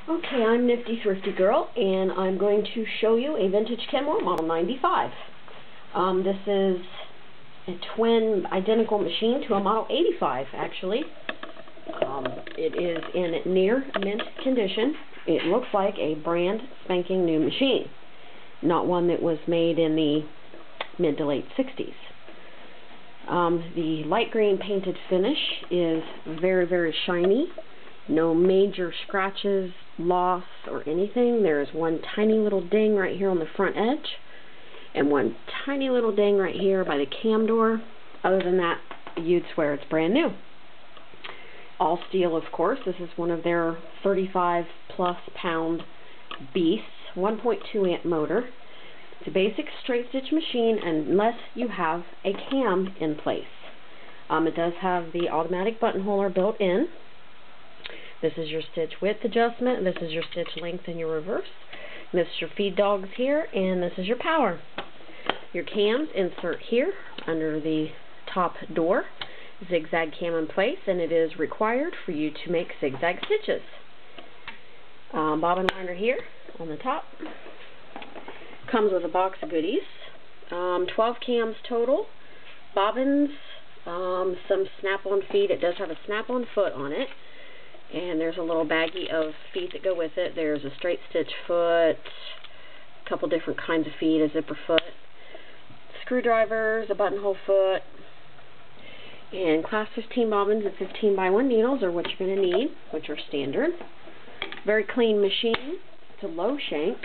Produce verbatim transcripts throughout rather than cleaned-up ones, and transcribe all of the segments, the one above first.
Okay, I'm Nifty Thrifty Girl, and I'm going to show you a vintage Kenmore Model ninety-five. Um, this is a twin identical machine to a Model eighty-five, actually. Um, it is in near mint condition. It looks like a brand spanking new machine, not one that was made in the mid to late sixties. Um, the light green painted finish is very, very shiny. No major scratches, loss, or anything. There is one tiny little ding right here on the front edge, and one tiny little ding right here by the cam door. Other than that, you'd swear it's brand new. All steel, of course. This is one of their thirty-five plus pound beasts, one point two amp motor. It's a basic straight stitch machine unless you have a cam in place. Um, it does have the automatic buttonholer built in. This is your stitch width adjustment, this is your stitch length and your reverse. This is your feed dogs here, and this is your power. Your cams insert here under the top door. Zigzag cam in place, and it is required for you to make zigzag stitches. Um, bobbin liner here on the top. Comes with a box of goodies. Um, twelve cams total. Bobbins, um, some snap-on feet. It does have a snap-on foot on it. And there's a little baggie of feet that go with it. There's a straight stitch foot, a couple different kinds of feet, a zipper foot, screwdrivers, a buttonhole foot, and class fifteen bobbins and fifteen by one needles are what you're going to need, which are standard. Very clean machine. It's a low shank.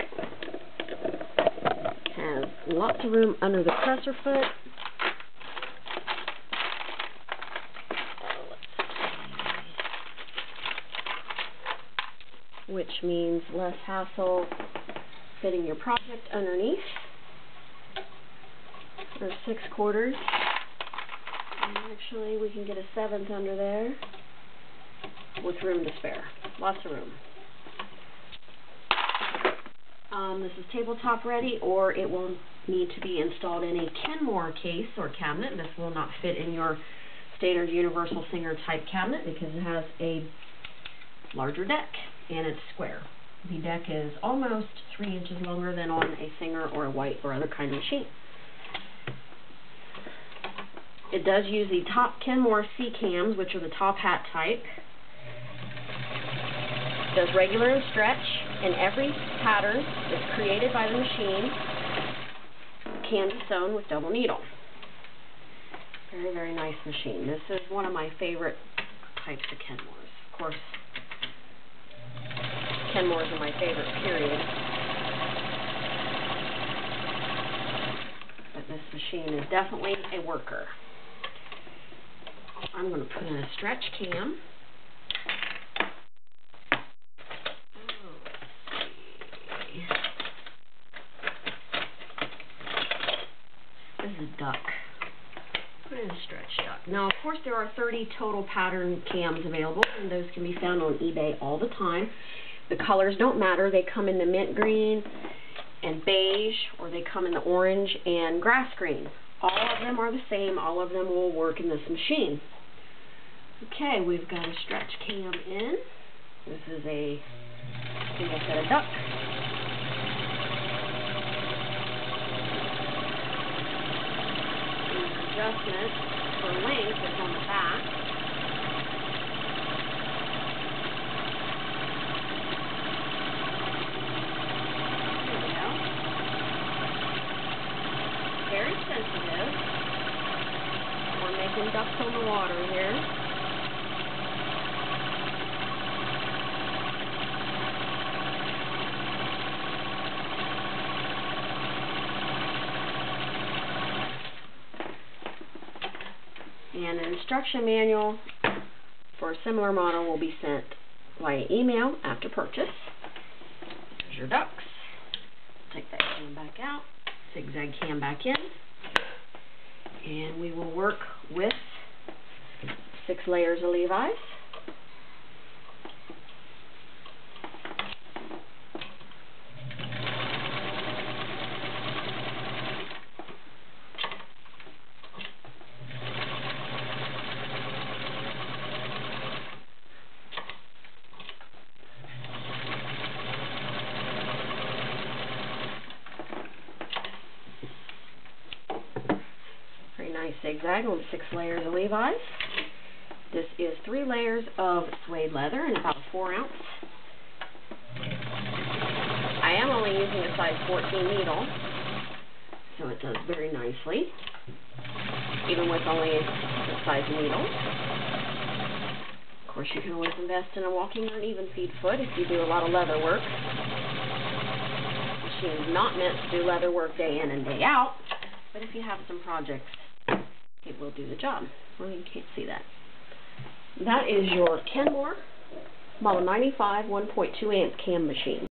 Has lots of room under the presser foot. Which means less hassle fitting your project underneath. There's six quarters. And actually, we can get a seventh under there with room to spare. Lots of room. Um, this is tabletop ready, or it will need to be installed in a Kenmore case or cabinet. This will not fit in your standard universal Singer type cabinet because it has a larger deck. And it's square. The deck is almost three inches longer than on a Singer or a White or other kind of machine. It does use the top Kenmore C cams, which are the top hat type. It does regular and stretch, and every pattern that's created by the machine can be sewn with double needle. Very, very nice machine. This is one of my favorite types of Kenmores. Of course, Kenmore's are my favorite, period. But this machine is definitely a worker. I'm going to put in a stretch cam. This is a duck. Put in a stretch duck. Now, of course, there are thirty total pattern cams available, and those can be found on eBay all the time. The colors don't matter. They come in the mint green and beige, or they come in the orange and grass green. All of them are the same. All of them will work in this machine. Okay, we've got a stretch cam in. This is a single set of ducks. The adjustment for length is on the back. Very sensitive. We're making ducks on the water here. And an instruction manual for a similar model will be sent via email after purchase. There's your ducks. Take that cam back out. Zigzag cam back in, and we will work with six layers of Levi's. nice zigzag on six layers of Levi's. This is three layers of suede leather and about a four ounce. I am only using a size fourteen needle, so it does very nicely, even with only a size needle. Of course, you can always invest in a walking or an even feed foot if you do a lot of leather work. The machine is not meant to do leather work day in and day out, but if you have some projects, it will do the job. Well, you can't see that. That is your Kenmore Model ninety-five one point two amp cam machine.